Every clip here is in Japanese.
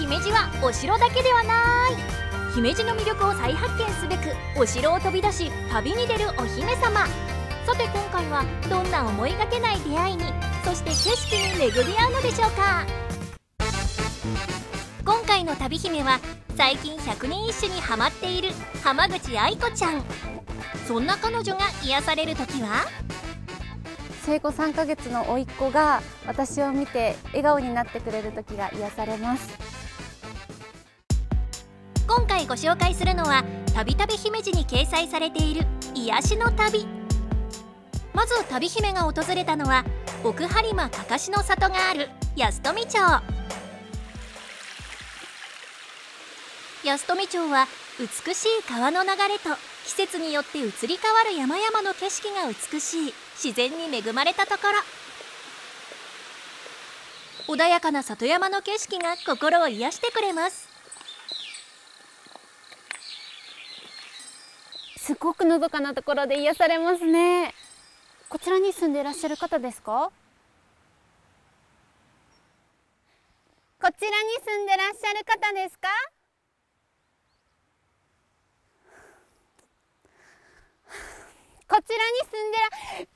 姫路はお城だけではない。姫路の魅力を再発見すべくお城を飛び出し旅に出るお姫様。さて今回はどんな思いがけない出会いに、そして景色に巡り合うのでしょうか。今回の旅姫は最近百人一首にハマっている浜口愛子ちゃん。そんな彼女が癒される時は、 生後3ヶ月の甥っ子が私を見て笑顔になってくれる時が癒されます。 今回ご紹介するのはたびたび姫路に掲載されている癒しの旅。まず旅姫が訪れたのは奥播磨かかしの里がある安富町。安富町は美しい川の流れと季節によって移り変わる山々の景色が美しい自然に恵まれたところ。穏やかな里山の景色が心を癒してくれます。 すごくのどかなところで癒されますね。こちらに住んでいらっしゃる方ですか？こちらに住んでらっしゃる方ですか？こちらに住んで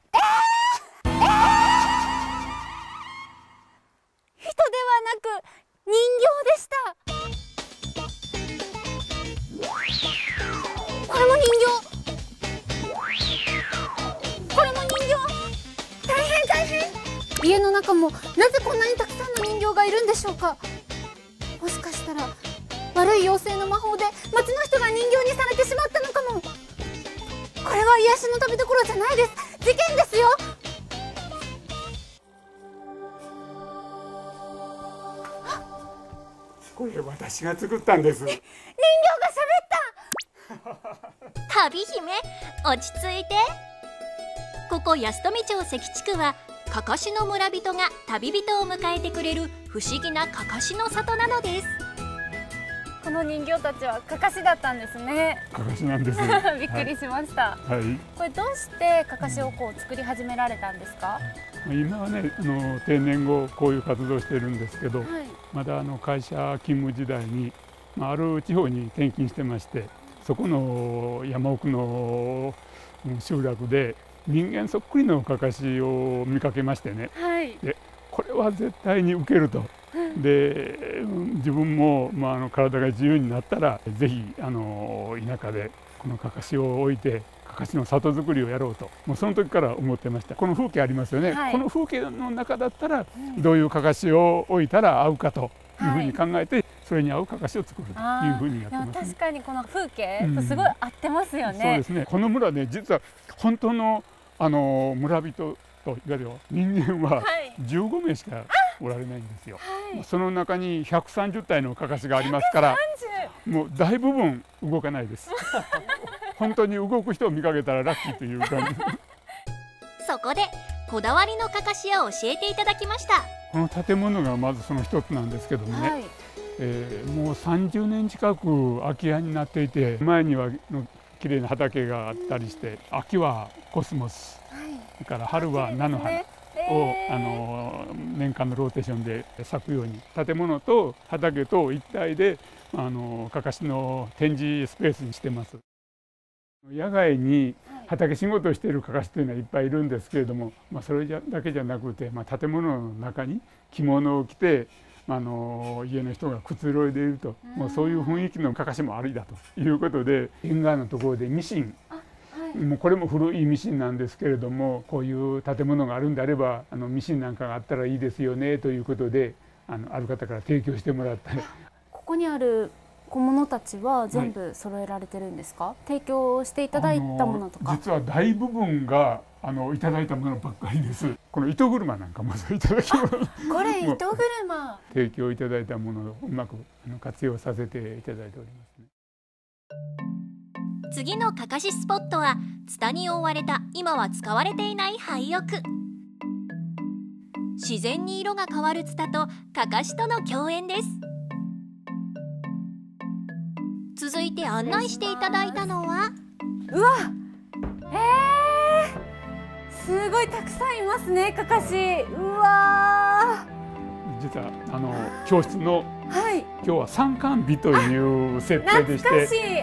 人ではなく人形でした。これも人形。これも人形。大変大変。家の中もなぜこんなにたくさんの人形がいるんでしょうか。もしかしたら悪い妖精の魔法で町の人が人形にされてしまったのかも。これは癒しの旅どころじゃないです。事件ですよ。 これ私が作ったんです。 人形が喋った。 旅姫落ち着いて。ここ安富町関地区はかかしの村人が旅人を迎えてくれる不思議なかかしの里なのです。 この人形たちはかかしだったんですね。 かかしなんです。 びっくりしました。 はい。 これどうしてかかしをこう作り始められたんですか？ 今はね、定年後こういう活動してるんですけど、 はい、 まだ会社勤務時代に、ある地方に転勤してまして、そこの山奥の集落で人間そっくりのかかしを見かけましてね。 はい、 でこれは絶対に受けると。で自分も、体が自由になったらぜひ田舎でこのかかしを置いてかかしの里作りをやろうと、もうその時から思ってました。この風景ありますよね、はい、この風景の中だったらどういうかかしを置いたら合うかというふうに考えて、それに合うかかしを作るというふうにやってますね。 確かにこの風景とすごい合ってますよね。 そうですね。この村ね、実は本当の村人といわゆる人間は15名しかおられないんですよ。はい、その中に130体のかかしがありますから、もう大部分動かないです。本当に動く人を見かけたらラッキーという感じ。 そこでこだわりのかかしを教えていただきました。 この建物がまずその一つなんですけどもね、はい、もう30年近く空き家になっていて、前には綺麗な畑があったりして、秋はコスモス、はい、それから春は菜の花を、年間のローテーションで咲くように、建物と畑と一体でかかしの展示スペースにしてます。野外に畑仕事をしているかかしというのはいっぱいいるんですけれども、それだけじゃなくて、建物の中に着物を着て家の人がくつろいでいると、もうそういう雰囲気のかかしもありだということで、縁側のところでミシン、もうこれも古いミシンなんですけれども、こういう建物があるんであればミシンなんかがあったらいいですよねということで、ある方から提供してもらって。 ここにある小物たちは全部揃えられてるんですか？はい、提供していただいたものとか。 実は大部分がいただいたものばっかりです。この糸車なんかもいただき物。 これ糸車。 提供いただいたものをうまく活用させていただいておりますね。 次のかかしスポットはツタに覆われた今は使われていない廃屋。自然に色が変わるツタとかかしとの共演です。続いて案内していただいたのは、 うわ、すごいたくさんいますね、かかし。うわ、 実は教室の、 はい、 今日は参観日という設定でして、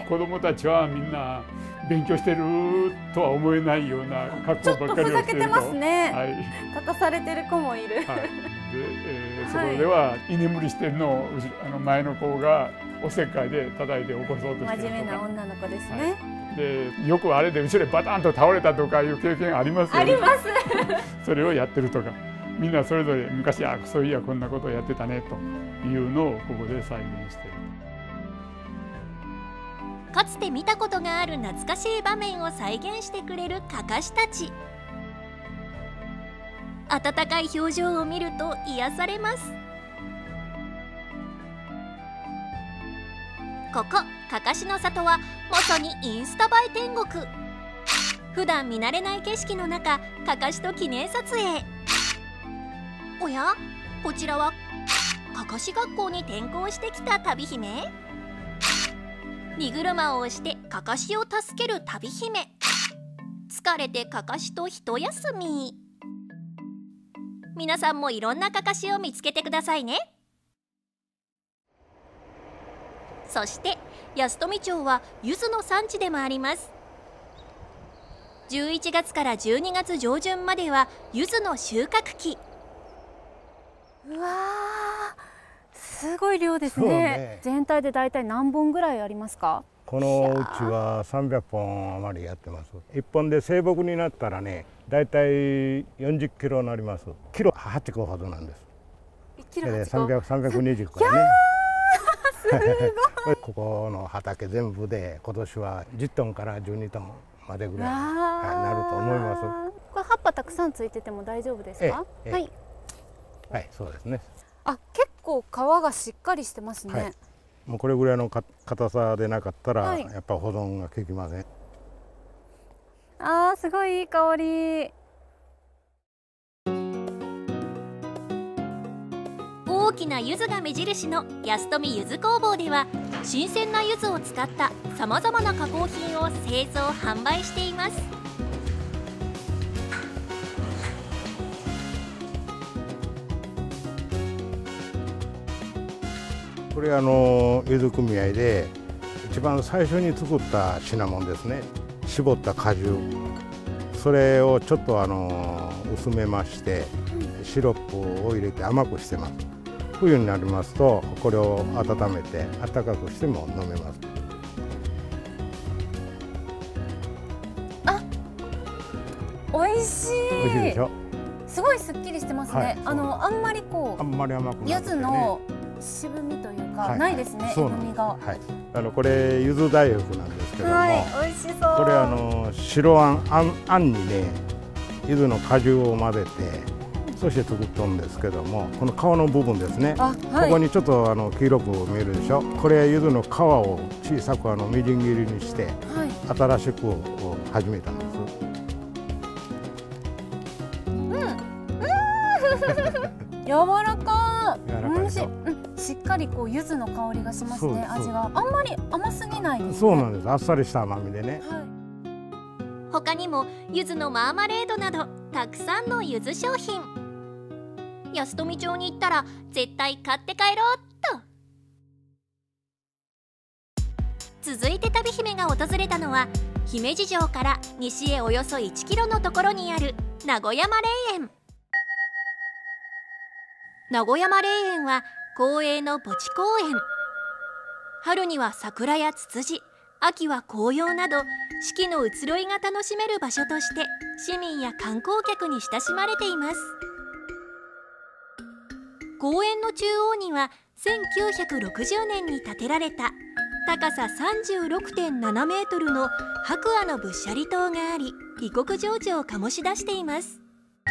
子どもたちはみんな勉強してるとは思えないような格好ばっかりをしていると、ちょっとふざけてますね。はい、立たされてる子もいる。はい、 で、そこでは居眠りしてるのを前の子がおせっかいで叩いて起こそうとしているとか。 真面目な女の子ですね。 はい、でよくあれで後ろでバタンと倒れたとかいう経験ありますよね。 あります。 それをやってるとか、みんなそれぞれ昔そういやこんなことをやってたねというのをここで再現している。 かつて見たことがある懐かしい場面を再現してくれるかかしたち。温かい表情を見ると癒されます。ここかかしの里はまさにインスタ映え天国。普段見慣れない景色の中、かかしと記念撮影。おや、こちらはかかし学校に転校してきた旅姫。荷車を押してかかしを助ける旅姫。疲れてかかしと一休み。皆さんもいろんなかかしを見つけてくださいね。そして安富町は柚子の産地でもあります。11月から12月上旬までは柚子の収穫期。 うわー、すごい量ですね。全体でだいたい何本ぐらいありますか？ このうちは300本余りやってます。1本で成木になったらね、だいたい40キロになります。キロ8個ほどなんです。 キロ8個。 320個ね。すごい。ここの畑全部で今年は10トンから12トンまでぐらい、なると思います。 これ葉っぱたくさんついてても大丈夫ですか？はい。 はい、そうですね。 あ、結構皮がしっかりしてますね。はい、 もうこれぐらいの硬さでなかったら、やっぱ保存が効きません。 あー、すごいいい香り。 大きな柚子が目印の安富柚子工房では、新鮮な柚子を使ったさまざまな加工品を製造販売しています。 これ柚子組合で一番最初に作った品物ですね。絞った果汁、それをちょっと薄めましてシロップを入れて甘くしてます。冬になりますとこれを温めて温かくしても飲めます。 あ、美味しい。 美味しいでしょ。 すごいすっきりしてますね。あんまりこう、 あんまり甘くなくてね、 柚子の渋みというかないですね。塩味が。 はい。これ柚子大福なんですけども、 はい、美味しそう。 これ白あんにね、柚子の果汁を混ぜて。そして作ったんですけども、この皮の部分ですね、ここにちょっと黄色く見えるでしょ。これ柚子の皮を小さくみじん切りにして、新しく始めたんです。 柔らかい。美味しい。しっかり柚子の香りがしますね。味があんまり甘すぎないですね。 そうなんです。あっさりした甘みでね。 他にも柚子のマーマレードなどたくさんの柚子商品。安富町に行ったら絶対買って帰ろうっと。続いて旅姫が訪れたのは姫路城から西へおよそ1キロのところにある名古山霊園。名古山霊園は公営の墓地公園。春には桜やツツジ、秋は紅葉など四季の移ろいが楽しめる場所として市民や観光客に親しまれています。公園の中央には1960年に建てられた高さ 36.7 メートルの白亜のぶっしゃり塔があり、異国情緒を醸し出しています。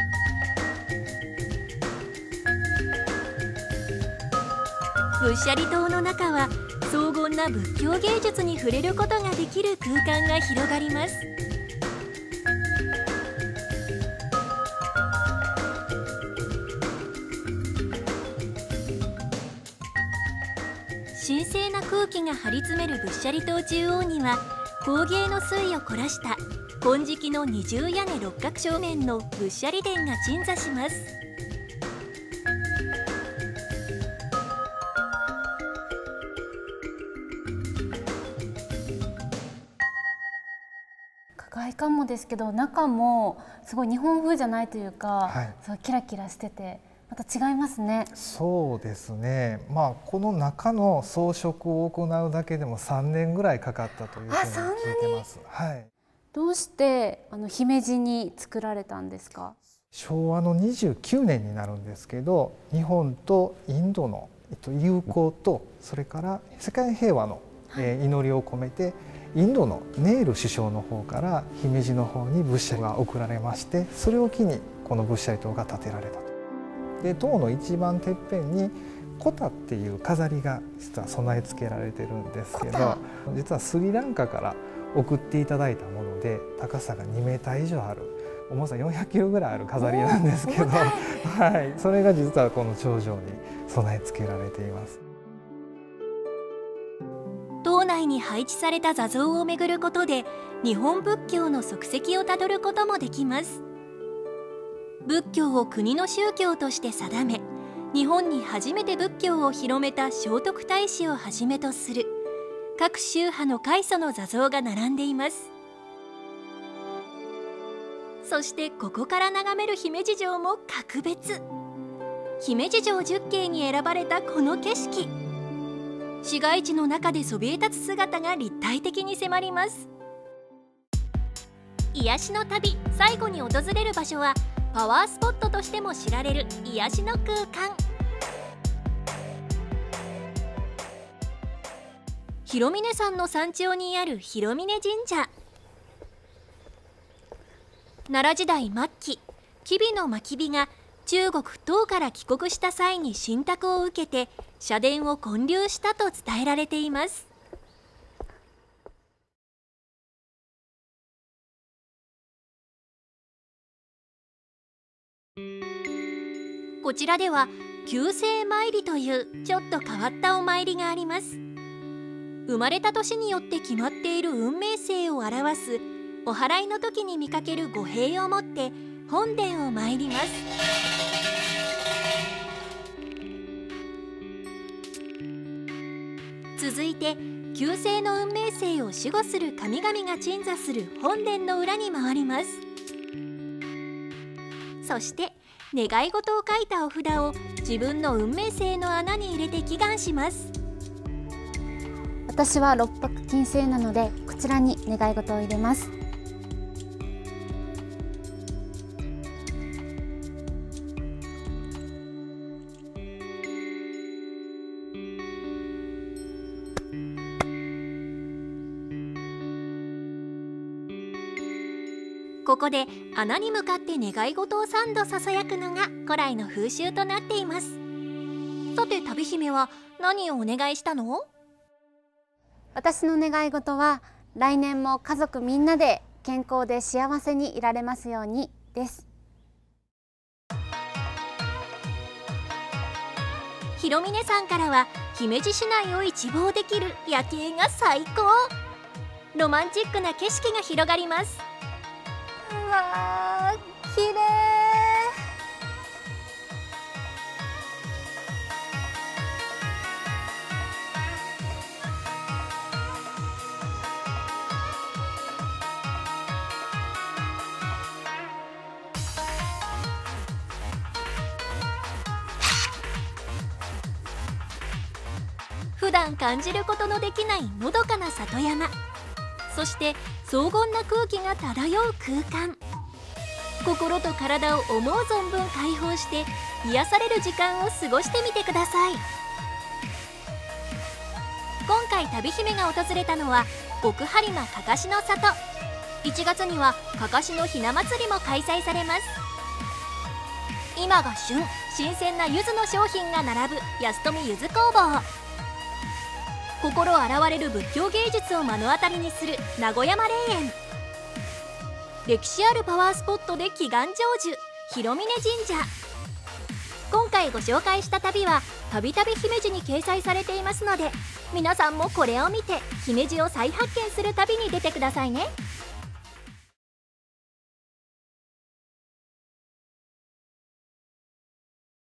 ぶっしゃり塔の中は荘厳な仏教芸術に触れることができる空間が広がります。神聖な空気が張り詰めるぶっしゃり塔中央には工芸の粋を凝らした金色の二重屋根六角正面のぶっしゃり殿が鎮座します。 外観もですけど中もすごい日本風じゃないというか、 はい、 すごいキラキラしててまた違いますね。 そうですね、この中の装飾を行うだけでも3年ぐらいかかったというふうに聞いてます。はい、 どうして姫路に作られたんですか？ 昭和の29年になるんですけど、日本とインドの友好とそれから世界平和の祈りを込めて、インドのネール首相の方から姫路の方に仏舎が贈られまして、それを機にこの仏舎塔が建てられたと。で塔の一番てっぺんにコタっていう飾りが実は備え付けられてるんですけど、実はスリランカから送っていただいたもので、高さが2メーター以上ある、重さ400キロぐらいある飾りなんですけど、はい、それが実はこの頂上に備え付けられています。 島内に配置された座像を巡ることで日本仏教の足跡をたどることもできます。仏教を国の宗教として定め、日本に初めて仏教を広めた聖徳太子をはじめとする各宗派の開祖の座像が並んでいます。そしてここから眺める姫路城も格別。姫路城10景に選ばれたこの景色、市街地の中でそびえ立つ姿が立体的に迫ります。癒しの旅最後に訪れる場所はパワースポットとしても知られる癒しの空間。広峰山の山頂にある広峰神社。奈良時代末期、吉備の真備が中国唐から帰国した際に信託を受けて社殿を建立したと伝えられています。こちらでは旧世参りというちょっと変わったお参りがあります。生まれた年によって決まっている運命星を表すお祓いの時に見かける御幣を持って本殿を参ります。続いて旧星の運命星を守護する神々が鎮座する本殿の裏に回ります。そして願い事を書いたお札を自分の運命星の穴に入れて祈願します。 私は六白金星なのでこちらに願い事を入れます。 ここで穴に向かって願い事を3度ささやくのが古来の風習となっています。さて旅姫は何をお願いしたの？ 私の願い事は来年も家族みんなで健康で幸せにいられますようにです。 広峰山からは姫路市内を一望できる夜景が最高。ロマンチックな景色が広がります。 うわー、綺麗。 普段感じることのできないのどかな里山、そして荘厳な空気が漂う空間。心と体を思う存分解放して癒される時間を過ごしてみてください。今回旅姫が訪れたのは奥播磨かかしの里。1月にはかかしのひな祭りも開催されます。今が旬、新鮮な柚子の商品が並ぶ安富柚子工房。心洗われる仏教芸術を目の当たりにする名古山霊園。歴史あるパワースポットで祈願成就、広峰神社。今回ご紹介した旅はたびたび姫路に掲載されていますので、皆さんもこれを見て姫路を再発見する旅に出てくださいね。